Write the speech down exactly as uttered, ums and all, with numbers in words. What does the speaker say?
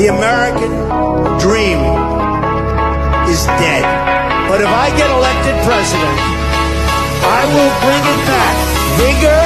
The American dream is dead. But if I get elected president, I will bring it back bigger